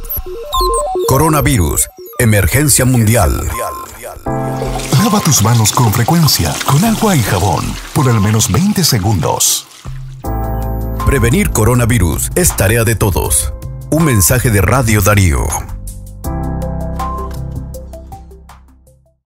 Coronavirus, emergencia mundial. Lava tus manos con frecuencia, con agua y jabón, por al menos 20 segundos. Prevenir coronavirus es tarea de todos. Un mensaje de Radio Darío.